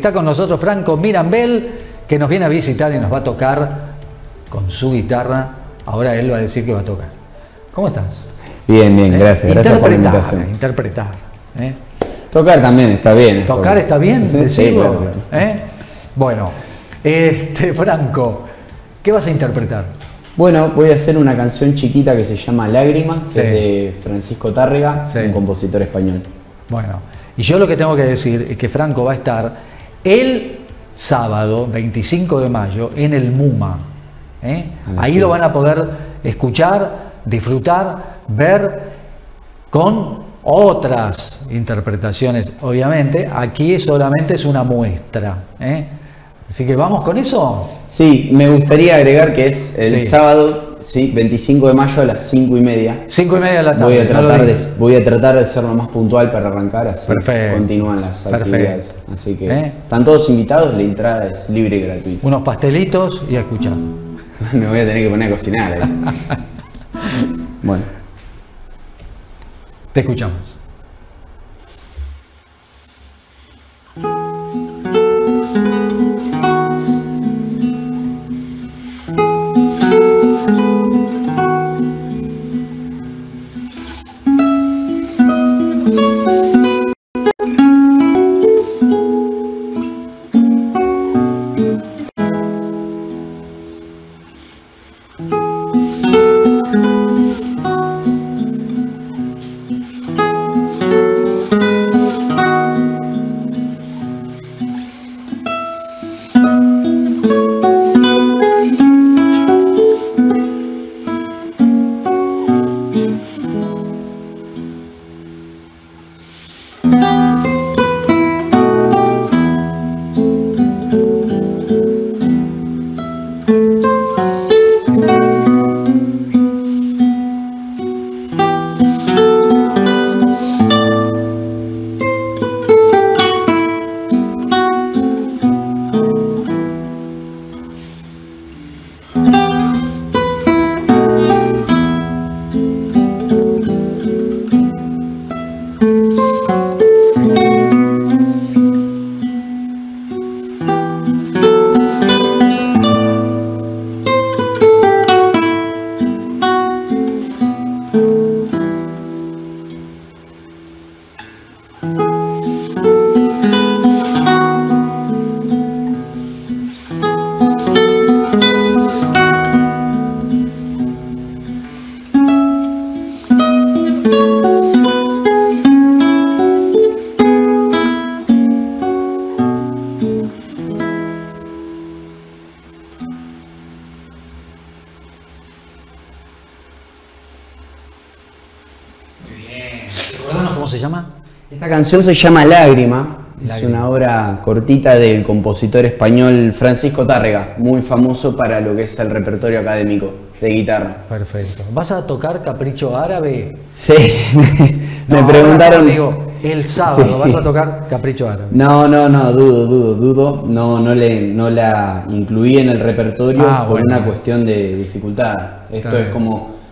Está con nosotros Franco Mirambel, que nos viene a visitar y nos va a tocar con su guitarra. Ahora él va a decir que va a tocar. ¿Cómo estás? Bien, bien, gracias. Gracias por la invitación. Interpretar. Tocar también está bien. ¿Tocar está bien? Sí, claro. Bueno, Franco, ¿qué vas a interpretar? Bueno, voy a hacer una canción chiquita que se llama Lágrima, que es de Francisco Tárrega, un compositor español. Bueno, y yo lo que tengo que decir es que Franco va a estar el sábado 25 de mayo en el MUMA. Ahí lo van a poder escuchar, disfrutar, ver con otras interpretaciones, obviamente. Aquí solamente es una muestra. Así que vamos con eso. Sí, me gustaría agregar que es el sábado, 25 de mayo a las 5:30. 5:30 de la tarde. Voy a tratar de ser lo más puntual para arrancar, así continúan las actividades. Así que están todos invitados, la entrada es libre y gratuita. Unos pastelitos y a escuchar. Me voy a tener que poner a cocinar ahí. Bueno. Te escuchamos. ¿Cómo se llama? Esta canción se llama Lágrima. Es una obra cortita del compositor español Francisco Tárrega, muy famoso para lo que es el repertorio académico de guitarra. Perfecto. ¿Vas a tocar Capricho Árabe? Sí, me preguntaron. Digo, el sábado vas a tocar Capricho Árabe. No, dudo. No la incluí en el repertorio por una cuestión de dificultad. Esto es como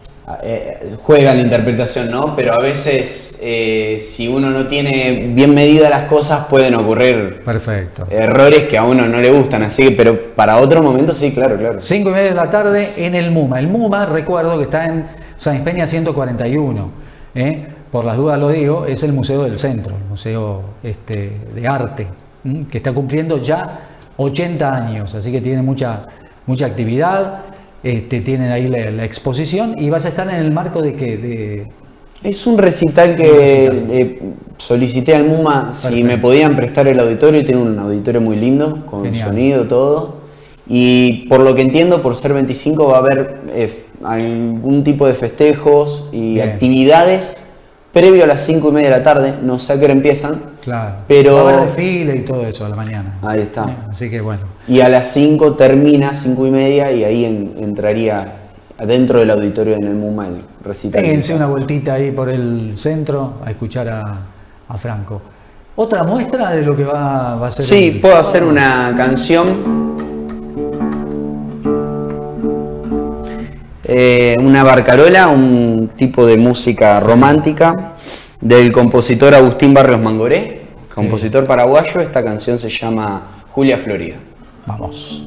juega la interpretación, ¿no? Pero a veces si uno no tiene bien medidas las cosas pueden ocurrir errores que a uno no le gustan, así que, pero para otro momento sí, claro. 5:30 de la tarde en el MUMA. El MUMA, recuerdo que está en Sáenz Peña 141. Por las dudas lo digo, es el Museo del Centro, el Museo de Arte, que está cumpliendo ya 80 años, así que tiene mucha actividad. Tienen ahí la exposición y vas a estar en el marco de ¿qué? Es un recital que solicité al MUMA si me podían prestar el auditorio. Tiene un auditorio muy lindo, con sonido, todo. Y por lo que entiendo, por ser 25 va a haber algún tipo de festejos y actividades previo a las 5:30 de la tarde. No sé a qué hora empiezan. Claro, pero va a haber desfile y todo eso a la mañana. Ahí está. Así que bueno. Y a las 5 termina, 5:30, y ahí entraría adentro del auditorio en el MUMA el recital. Péguense una vueltita ahí por el centro a escuchar a Franco. ¿Otra muestra de lo que va a ser? Sí, puedo hacer una canción. Una barcarola, un tipo de música romántica del compositor Agustín Barrios Mangoré. compositor paraguayo. Esta canción se llama Julia Florida. Vamos.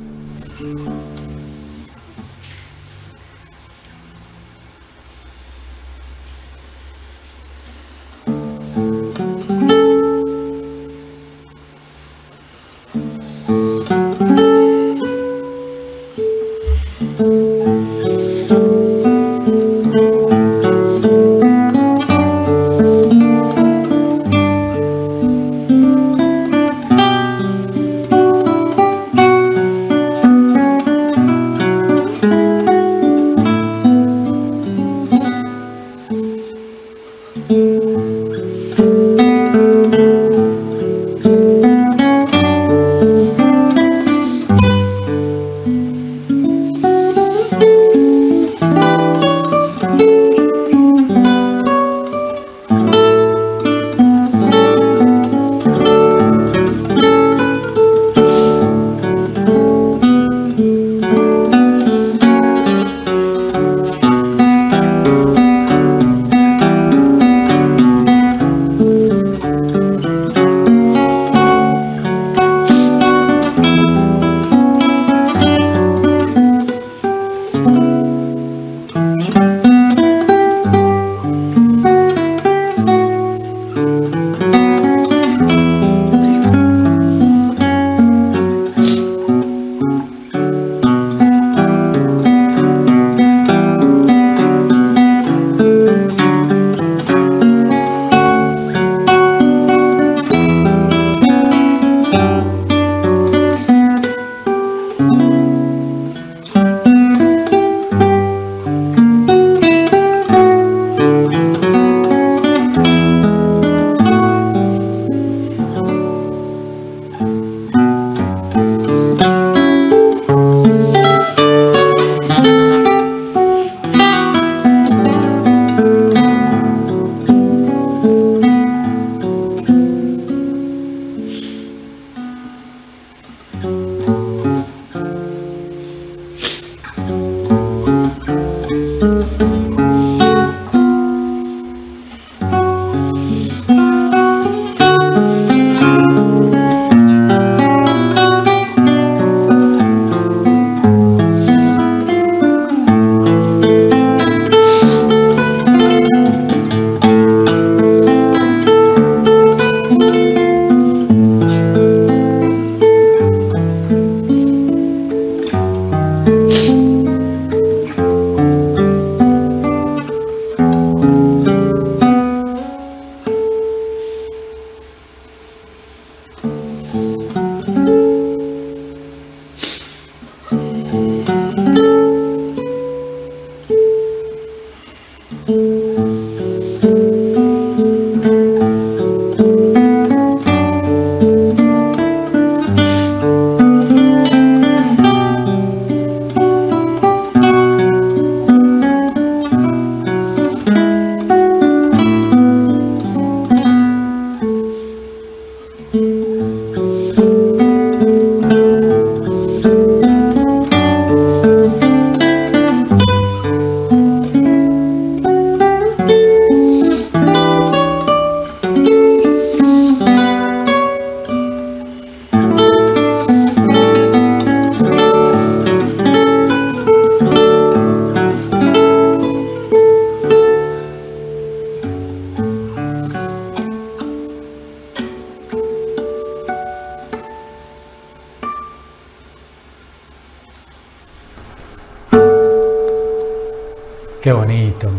Qué bonito.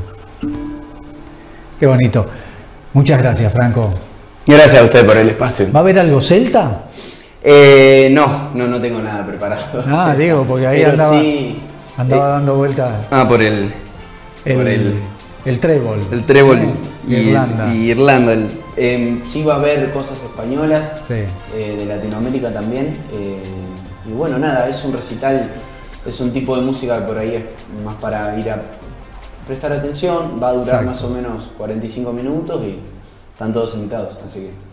Qué bonito. Muchas gracias, Franco. Gracias a usted por el espacio. ¿Va a haber algo celta? No tengo nada preparado. Ah, digo, porque ahí andaba dando vueltas. Por el trébol. El trébol Irlanda. Y Irlanda. Sí va a haber cosas españolas, sí. De Latinoamérica también. Y bueno, nada, es un recital, es un tipo de música que por ahí es más para ir a prestar atención. Va a durar más o menos 45 minutos y están todos invitados, así que...